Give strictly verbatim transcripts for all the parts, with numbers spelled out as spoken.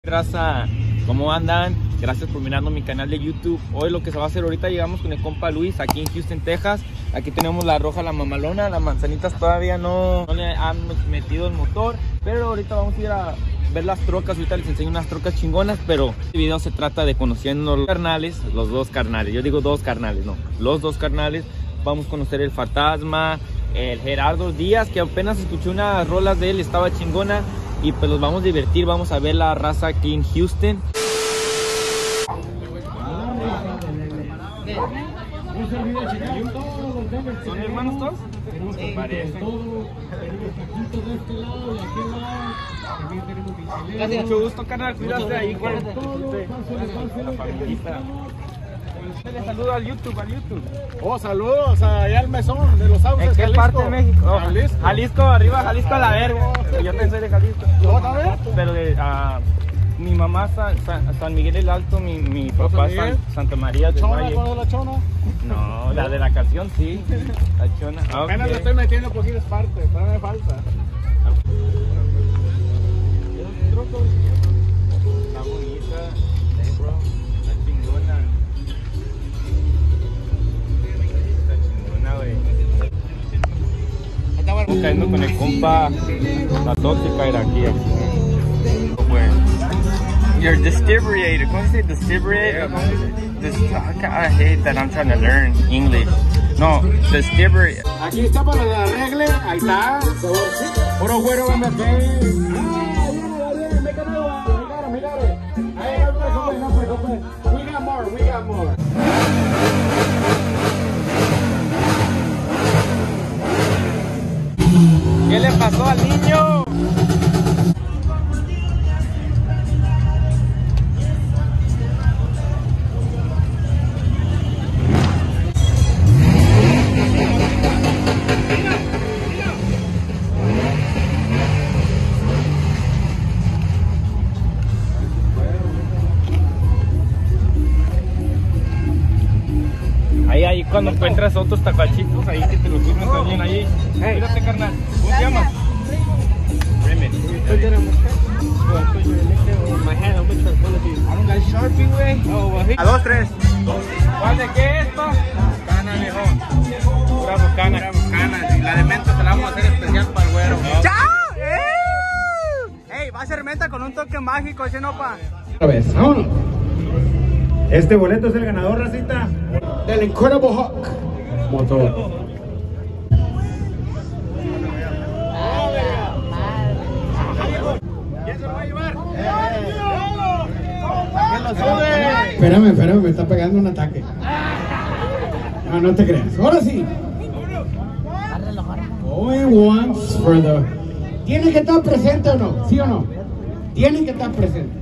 Raza, ¿cómo andan? Gracias por mirando mi canal de YouTube. Hoy lo que se va a hacer ahorita, llegamos con el compa Luis aquí en Houston, Texas. Aquí tenemos la roja, la mamalona. Las manzanitas todavía no, no le han metido el motor, pero ahorita vamos a ir a ver las trocas. Ahorita les enseño unas trocas chingonas, pero este video se trata de conociendo los carnales, los dos carnales. Yo digo dos carnales, no, los dos carnales. Vamos a conocer el Fantasma, el Gerardo Díaz, que apenas escuché unas rolas de él, estaba chingona. Y pues los vamos a divertir, vamos a ver la raza aquí en Houston. ¿Son hermanos todos? Sí. Gracias. Mucho gusto, carnal, cuídate ahí con la familita. Le saludo al YouTube, al YouTube. Oh, saludos allá al mesón de los sauces. ¿En qué Jalisco. parte de México? Oh, Jalisco. Jalisco, arriba, Jalisco a la verga. Yo pensé de Jalisco. ¿Otra vez? Pero de uh, mi mamá San, San, San Miguel el Alto, mi, mi papá San, Santa María del ¿Chona? Valle. ¿Cuál es la chona? No, la de la canción sí. La chona. Apenas Okay. le estoy metiendo poquitas partes, pero me falta. Está bonita. Hey, bro. Está chingona. Está chingona, güey. Estamos cayendo con el compa. La tóxica era aquí. Your defibrillator. ¿Cómo se dice defibrillator? This, I hate that I'm trying to learn English. No, defibrillator. Aquí está para la arregle, ahí está. Puro güero M P. Ah, viene, me quedo, me got it. Ahí no preocupes, no preocupes. We got more, we got more. ¿Qué le pasó al niño? Ahí, ahí, cuando encuentras otros tacachitos, ahí que te los sirven también ahí. Hey, cuídate, carnal. ¿Cómo te llamas? Remen. A dos, tres. ¿Cuál de qué es esto? Bucana, viejo. Pura bucana. Pura bucana. Y la de menta se la vamos a hacer especial para el güero. ¡Chao! ¡Eh! ¡Ey! Va a ser menta con un toque mágico, ese no pa. Otra vez, vámonos. Este boleto es el ganador, racita, Del Incredible Hulk motor. ¿Quién se lo va a llevar? ¿Quién lo sube? Espérame, espérame, me está pegando un ataque. No, no te creas. Ahora sí. Going once for the... ¿Tiene que estar presente o no? ¿Sí o no? Tiene que estar presente.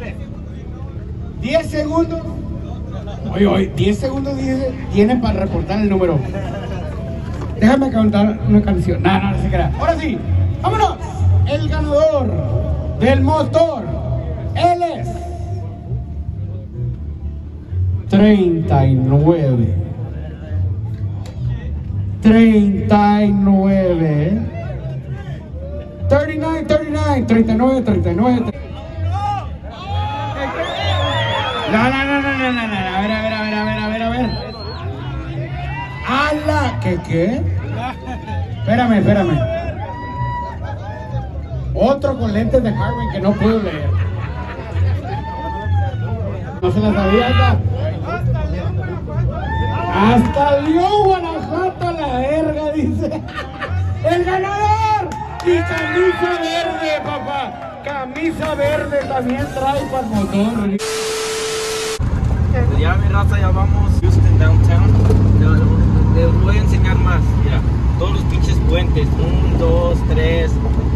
diez segundos. Oye, oye, diez segundos dice, tiene para reportar el número. Déjame cantar una canción. No, no, no se crea. Ahora sí, vámonos. El ganador del motor, él es treinta y nueve. treinta y nueve. treinta y nueve, treinta y nueve, treinta y nueve, treinta y nueve. No, no, no, no, no, no, no, a ver, a ver, a ver, a ver, a ver, a ver. ¡Hala! ¿Qué, qué? Espérame, espérame. Otro con lentes de Harvey que no puedo leer. No se la sabía hasta. Hasta León, Guanajuato a la verga, dice. ¡El ganador! Y camisa verde, papá. Camisa verde también trae para el motor. Ya mi raza, ya vamos Houston Downtown. Les, les voy a enseñar más. Mira, todos los pinches puentes. Un, dos, tres.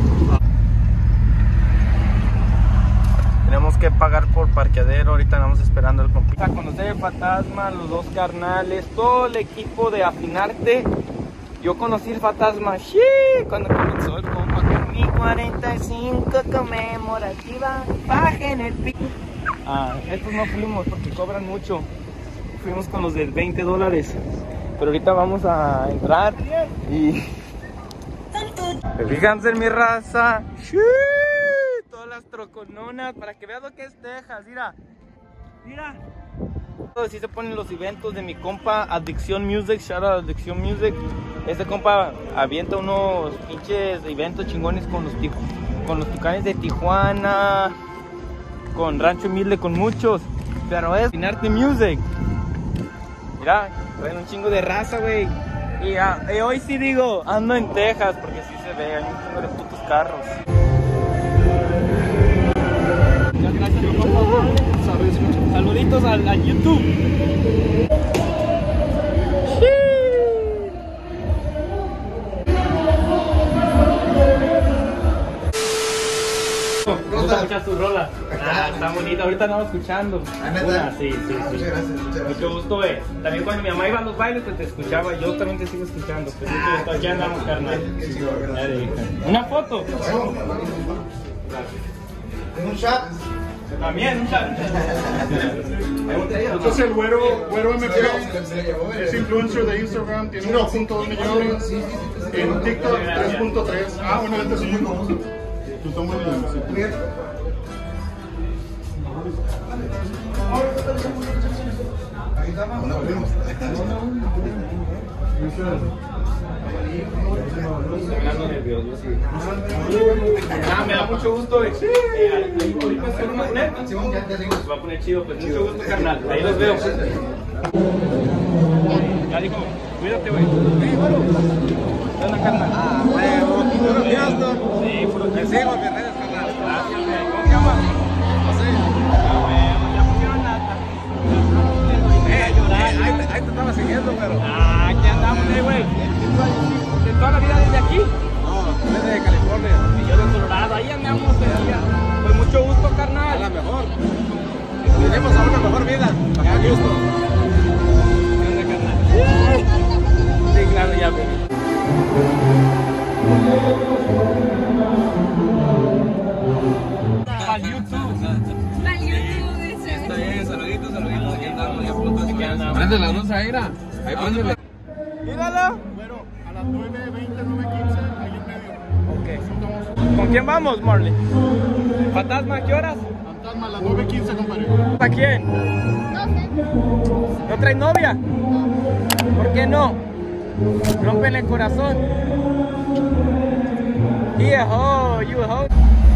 Tenemos que pagar por parqueadero. Ahorita vamos esperando el completo. A conocer el Fantasma, los dos carnales, todo el equipo de Afinarte. Yo conocí el Fantasma, sí, cuando comenzó el compa con mi cuarenta y cinco conmemorativa. Bajen el pi. Ah, estos no fuimos porque cobran mucho. Fuimos con los del veinte dólares. Pero ahorita vamos a entrar y... Fíjense en mi raza. ¡Sí! Todas las rocononas, para que veas lo que es Texas, mira. Mira. Así se ponen los eventos de mi compa Adicción Music, shout out Adicción Music. Este compa avienta unos pinches eventos chingones con los, con los Tucanes de Tijuana, con Rancho Humilde, con muchos. Pero es Inarte Music. Mira, traen un chingo de raza, güey. Y, uh, y hoy sí digo, ando en Texas, porque sí se ve, hay un chingo de putos carros. Muchas gracias, compa. Saluditos al, al YouTube. Me gusta escuchar sus rolas. Ah, está bonita, ahorita no escuchando. Una, sí, sí, sí. Muchas gracias, muchas gracias. Mucho gusto, eh. También cuando mi mamá iba a los bailes, pues te escuchaba. Yo también te sigo escuchando. Pues mucho gusto, ya andamos, carnal. Una foto. Un chat. También, un chat. Entonces el güero, güero M P es influencer de Instagram, tiene uno punto dos millones, en TikTok tres punto tres. Ah, bueno, este es muy famoso. Tú tomas el Ah, me da mucho gusto. Eh, eh, ahí ahorita se van a poner. Se va a poner chido, pues mucho gusto, carnal. Ahí los veo. Ya dijo, cuídate, güey. ¿Qué onda, carnal? Ah, huevo, puro fiesta. Sí, puro Te sigo en mis redes, carnal. Gracias, güey. ¿Cómo se llama? José. Ah, güey, ya pusieron la. Eh, ahí te, ahí te estaba siguiendo, pero. Ah, aquí andamos, eh, güey. ¿De toda la vida desde aquí? No, desde California. Y yo de Colorado, ahí andamos el día. Pues mucho gusto, carnal. A la mejor. Tenemos a una mejor vida. A gusto. ¿Qué onda, carnal? Sí, claro, ya, güey. Al YouTube. Al YouTube, dice. Está bien, saluditos, saluditos. Aquí andamos, ya pronto. Aquí andamos. Prende la luz ahí, mira. Ahí prende. Míralo. Bueno, a las nueve veinte, nueve quince, ahí en medio. Ok. ¿Con quién vamos, Marley? ¿Fantasma a qué horas? Fantasma, a las nueve quince, compadre. ¿Para quién? No sé. ¿No traes novia? ¿Por qué no? Rompen el corazón. He a hoe, you a hoe.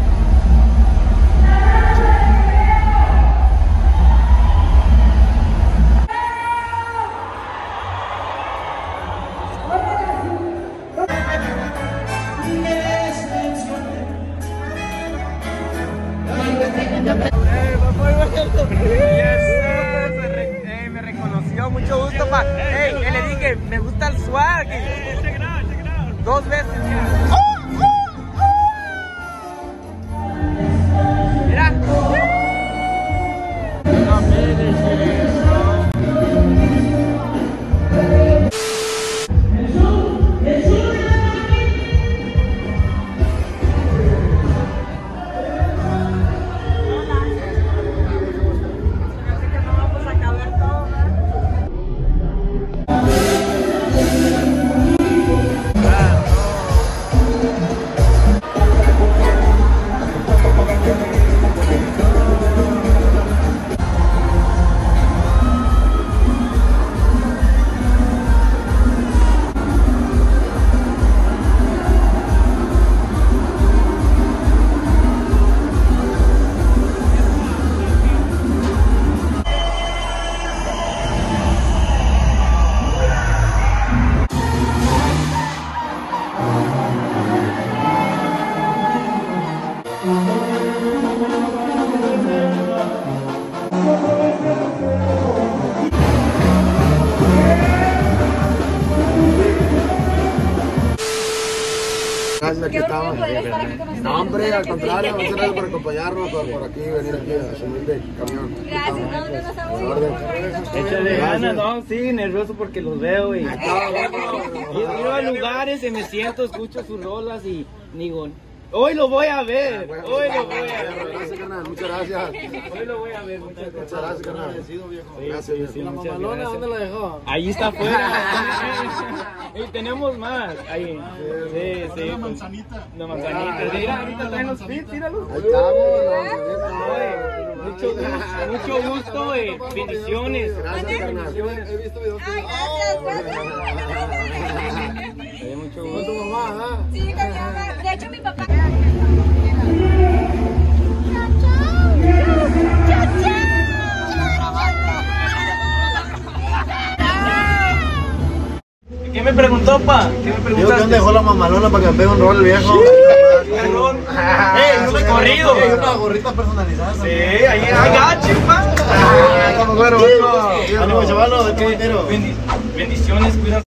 Hey, me reconoció, mucho gusto, pa. Hey, que le dije, me gusta el swag. Dos veces. Mira. Gracias, Qué orgullo poder estar aquí con ustedes. No, hombre, De al verdad que contrario, sí. muchas gracias por acompañarnos, por, por aquí, venir aquí a su humilde camión. Gracias, no, no, no, está muy Orden. bonito. Échale Gracias. ganas, no, sí, nervioso porque los veo y Acá, bueno. y- iba a lugares y me siento, escucho sus rolas y digo, Hoy lo voy a ver. bueno, Hoy lo voy a Gracias, ver. carnal, muchas gracias. Hoy lo voy a ver. Muchas gracias. Muchas gracias, carnal. Sí, Gracias, sí, viejo. sí, La muchas mamalona, gracias. ¿dónde la dejó? Ahí está afuera. Y tenemos más. Ahí. Sí, sí. Una pues, manzanita. Una manzanita. Mira, ahorita traen los pits, míralos. Ahí estamos, Oye, mucho gusto, mucho gusto, eh. Bendiciones. Gracias, carnal. Bendiciones. He visto videos. Ay, gracias, gracias. Eh, mucho Con gusto. tu mamá, ¿ah? Sí, con mi mamá. De hecho, mi papá. ¿Qué me preguntó, pa? ¿Qué me Digo que preguntaste? dónde dejó la mamalona para que me pegue un rol el viejo. Perdón. ¡Ey, un recorrido! Hay una gorrita personalizada. Sí, ahí, I got you, pa. Estamos bueno, bueno. Ánimo, chavalos, de qué entero. Bendi- Bendiciones, cuídate.